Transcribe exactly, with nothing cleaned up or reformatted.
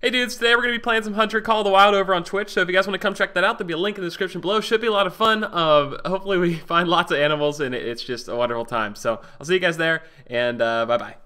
Hey dudes, today we're going to be playing some Hunter Call of the Wild over on Twitch, so if you guys want to come check that out, there'll be a link in the description below. Should be a lot of fun. Uh, hopefully we find lots of animals, and it's just a wonderful time. So I'll see you guys there, and uh, bye-bye.